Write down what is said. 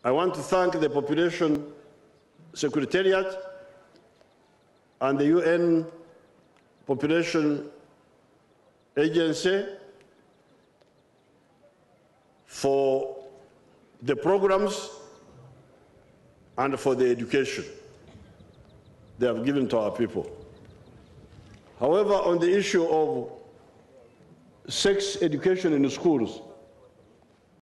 I want to thank the Population Secretariat and the UN Population Agency for the programs and for the education they have given to our people. However, on the issue of sex education in the schools,